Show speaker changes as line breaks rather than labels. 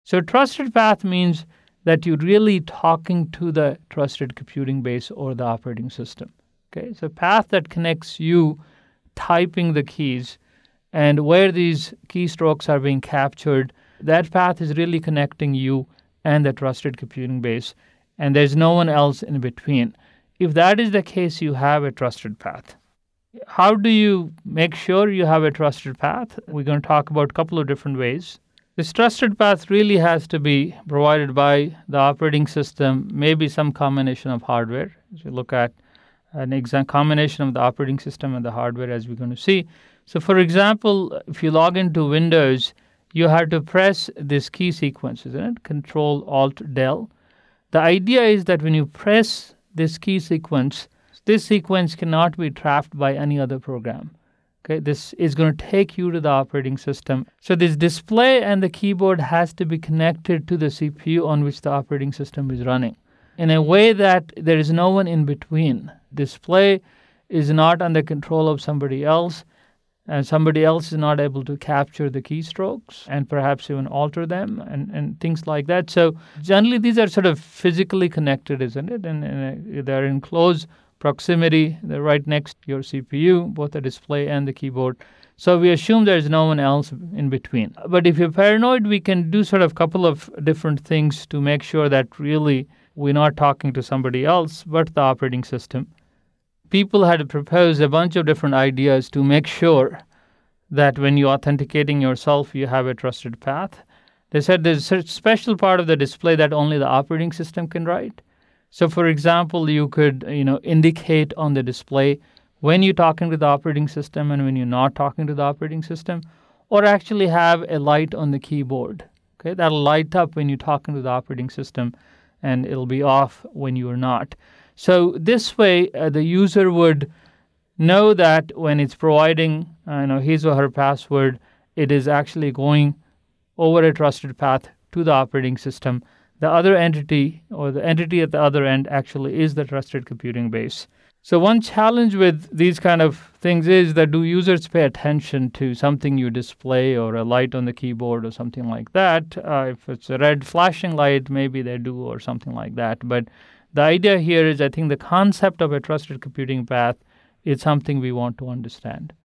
So trusted path means that you're really talking to the trusted computing base or the operating system. Okay, so path that connects you typing the keys and where these keystrokes are being captured, that path is really connecting you and the trusted computing base, and there's no one else in between. If that is the case, you have a trusted path. How do you make sure you have a trusted path? We're going to talk about a couple of different ways. This trusted path really has to be provided by the operating system, maybe some combination of hardware. As you look at an combination of the operating system and the hardware, as we're going to see. So, for example, if you log into Windows, you have to press this key sequence, isn't it? Control-Alt-Del. The idea is that when you press this key sequence, this sequence cannot be trapped by any other program. Okay, this is going to take you to the operating system. So this display and the keyboard has to be connected to the CPU on which the operating system is running in a way that there is no one in between. Display is not under control of somebody else, and somebody else is not able to capture the keystrokes and perhaps even alter them and things like that. So generally these are sort of physically connected, isn't it? And they're in close proximity. They're right next to your CPU, both the display and the keyboard. So we assume there's no one else in between. But if you're paranoid, we can do sort of a couple of different things to make sure that really we're not talking to somebody else but the operating system. People had proposed a bunch of different ideas to make sure that when you're authenticating yourself, you have a trusted path. They said there's a special part of the display that only the operating system can write. So, for example, you could indicate on the display when you're talking to the operating system and when you're not talking to the operating system, or actually have a light on the keyboard. Okay, that'll light up when you're talking to the operating system, and it'll be off when you are not. So this way, the user would know that when it's providing his or her password, it is actually going over a trusted path to the operating system. The other entity or the entity at the other end actually is the trusted computing base. So one challenge with these kind of things is that do users pay attention to something you display or a light on the keyboard or something like that? If it's a red flashing light, maybe they do or something like that. But the idea here is I think the concept of a trusted computing path is something we want to understand.